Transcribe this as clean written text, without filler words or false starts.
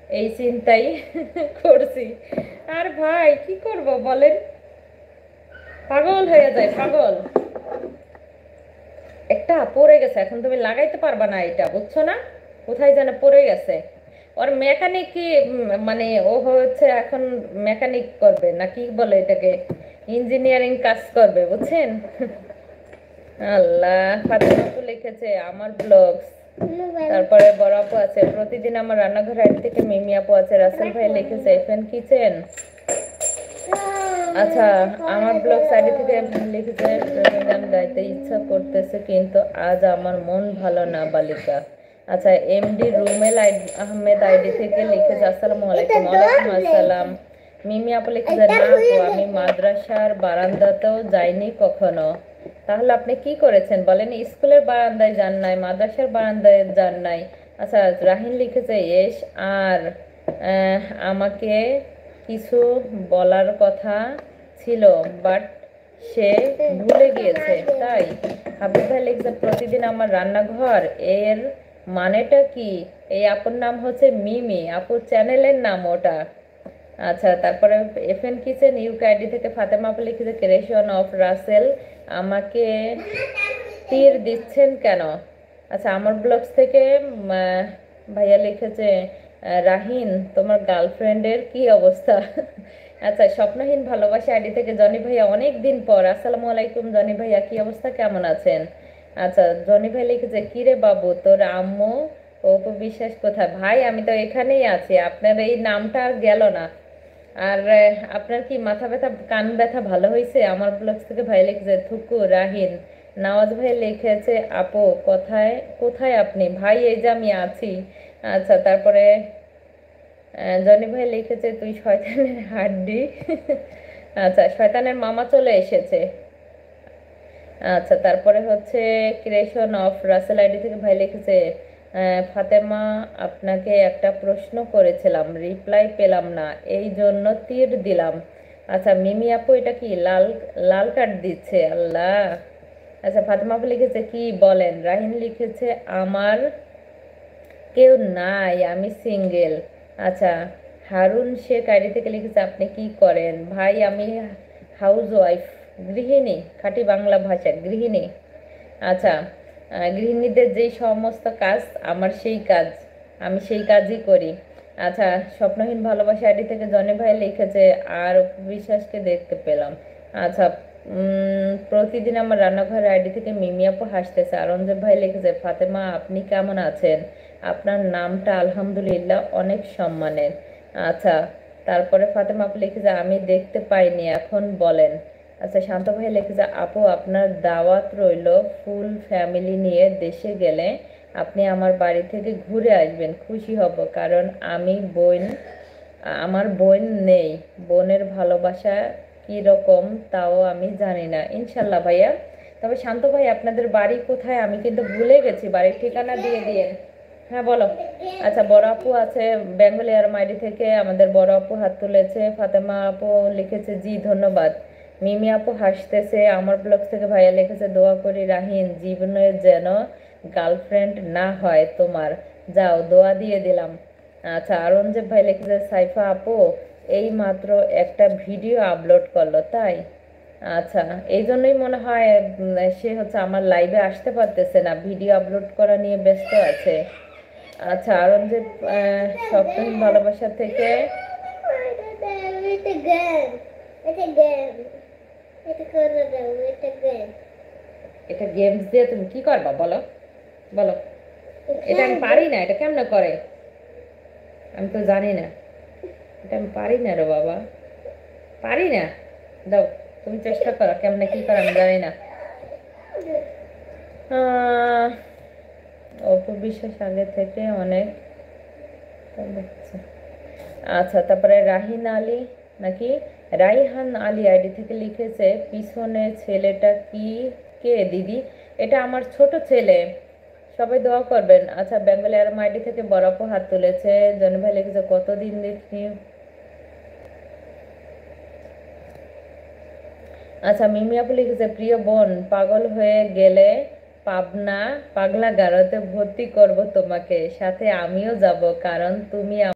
এই চিন্তাই করছি। আর ভাই কি করব বলেন, পাগল হয়ে যায় পাগল। একটা পড়ে গেছে, এখন তুমি লাগাইতে পারবা না এটা, বুঝছো না? কোথায় যেন পড়ে গেছে। ওর মেকানিক কি মানে ও হচ্ছে এখন মেকানিক করবে না কি বলে এটাকে, ইঞ্জিনিয়ারিং কাজ করবে, বুঝছেন? আল্লাহ, ফাতেমা আপু লিখেছে আমার ব্লগস। তারপরে বড় আপু আছে প্রতিদিন আমার রান্নাঘর আইডি থেকে, মিমি আপু আছে, রাসেল ভাই লিখেছে এফএন কিচেন। আচ্ছা, আমার ব্লগ সাইডে থেকে লিখেছে গান গাইতে ইচ্ছা করতেছে কিন্তু আজ আমার মন ভালো না বালিকা। আচ্ছা, এমডি রুমেল আহমেদ আইডি থেকে লিখেছে আসসালামু আলাইকুম। ওয়ালাইকুম আসসালাম। মিমি আপু লিখেছে না আপু, আমি মাদ্রাসার বারান্দাতেও যাইনি কখনো। তাহলে আপনি কি করেছেন বলেন? স্কুলের বারান্দায় যান নাই, মাদ্রাসার বারান্দায় যান নাই। আচ্ছা, রাহিন লিখেছে এস আর আমাকে কিছু বলার কথা ছিল, বাট সে ভুলে গিয়েছে তাই। হাবিব ভাই লিখছে প্রতিদিন আমার রান্নাঘর, এর মানেটা কি? এই আপুর নাম হচ্ছে মিমি, আপুর চ্যানেলের নাম ওটা। আচ্ছা, তারপরে এফএন কিচেন ইউকে আইডি থেকে ফাতেমা আপু লিখেছে ক্রিয়েশন অফ রাসেল, আমাকে তীর দিচ্ছেন কেন? আচ্ছা, আমার ব্লগস থেকে ভাইয়া লিখেছে রাহিন তোমার গার্লফ্রেন্ডের কি অবস্থা? আচ্ছা, স্বপ্নহীন ভালোবাসা আইডি থেকে জনি ভাইয়া অনেক দিন পর, আসসালামু আলাইকুম জনি ভাইয়া, কি অবস্থা, কেমন আছেন? আচ্ছা, জনি ভাই লিখেছে কিরে বাবু তোর আম্মু অপু বিশ্বাস কোথায়? ভাই আমি তো এখানেই আছি, আপনার এই নামটা আর গেল না। আর আপনার কি মাথা ব্যথা কান ব্যথা ভালো হয়েছে? আমার ব্লগস থেকে ভাই লিখেছে থুকু রাহিন। নওয়াজ ভাই লিখেছে আপু কোথায়, কোথায় আপনি? ভাই এই যে আমি আছি। আচ্ছা, তারপরে জনি ভাই লিখেছে তুই শয়তানের হাড্ডি। আচ্ছা, শয়তানের মামা চলে এসেছে। আচ্ছা, তারপরে হচ্ছে ক্রিয়েশন অফ রাসেল আইডি থেকে ভাই লিখেছে ফাতেমা আপনাকে একটা প্রশ্ন করেছিলাম, রিপ্লাই পেলাম না, এই জন্য তীর দিলাম। আচ্ছা, মিমি আপু এটা কি লাল লাল কার্ড দিচ্ছে, আল্লাহ। আচ্ছা, ফাতেমা আপু লিখেছে কি বলেন? রাহিন লিখেছে আমার কেউ নাই, আমি সিঙ্গেল। আচ্ছা, হারুন শেখ আইডি থেকে লিখেছে আপনি কি করেন? ভাই আমি হাউস ওয়াইফ, গৃহিণী, খাঁটি বাংলা ভাষা গৃহিণী। আচ্ছা, গৃহিণীদের যেই সমস্ত কাজ আমার সেই কাজ, আমি সেই কাজই করি। আচ্ছা, স্বপ্নহীন ভালোবাসা আইডি থেকে জনি ভাই লিখেছে আর অপু বিশ্বাসকে দেখতে পেলাম। আচ্ছা, প্রতিদিন আমার রান্নাঘর আইডি থেকে মিমি আপু হাসতেছে। আর রঞ্জব ভাই লিখেছে ফাতেমা আপনি কেমন আছেন? আপনার নামটা আলহামদুলিল্লাহ অনেক সম্মানের। আচ্ছা, তারপরে ফাতেমা আপু লিখেছে আমি দেখতে পাইনি এখন বলেন। আচ্ছা, শান্ত ভাই লিখেছে আপু আপনার দাওয়াত রইল, ফুল ফ্যামিলি নিয়ে দেশে গেলে আপনি আমার বাড়ি থেকে ঘুরে আসবেন, খুশি হব, কারণ আমি আমার বোন নেই, বোনের ভালোবাসা কি রকম তাও আমি জানি না। ইনশাল্লাহ ভাইয়া। তবে শান্ত ভাই আপনাদের বাড়ি কোথায়? আমি কিন্তু ভুলে গেছি, বাড়ির ঠিকানা দিয়ে দিয়েন। হ্যাঁ বলো। আচ্ছা, বড় আপু আছে বেঙ্গলি আর মাইডি থেকে, আমাদের বড় আপু হাত তুলেছে। ফাতেমা আপু লিখেছে জি ধন্যবাদ। মিমি আপু হাসতেছে। আমার ব্লগ থেকে ভাইয়া লিখেছে দোয়া করি রাহিন জীবনে যেন গার্লফ্রেন্ড না হয় তোমার, যাও দোয়া দিয়ে দিলাম। আচ্ছা, আরঞ্জেব ভাই লিখেছে সাইফা আপু এই মাত্র একটা ভিডিও আপলোড করলো তাই। আচ্ছা, এই জন্যই মনে হয় সে হচ্ছে আমার লাইভে আসতে পারতেছে না, ভিডিও আপলোড করা নিয়ে ব্যস্ত আছে। আচ্ছা, আরঞ্জেব স্বপ্নহীন ভালোবাসা থেকে এটা গেমস দিয়ে তুমি কি করবা বলো, বলো। এটা আমি পারি না, এটা কেমনে করে আমি তো জানি না, এটা আমি পারি না রে বাবা, পারি না। দাও, তুমি চেষ্টা করো, কেমনে কি করে আমি জানি না। অপু বিশ্বাস আগে থেকে অনেক দেখছে। আচ্ছা, তারপরে রাহিন আলী নাকি রাইহান আলী আইডি থেকে লিখেছে পিছনে ছেলেটা কি, কে দিদি? এটা আমার ছোট ছেলে, সবাই দোয়া করবেন। আচ্ছা, বেঙ্গলি আর আইডি থেকে বড় আপু হাত তুলেছে। জন ভাই লিখেছে কতদিন দেখি। আচ্ছা, মিমি আপু লিখেছে প্রিয় বোন পাগল হয়ে গেলে পাবনা পাগলা গারদে ভর্তি করব তোমাকে, সাথে আমিও যাব, কারণ তুমি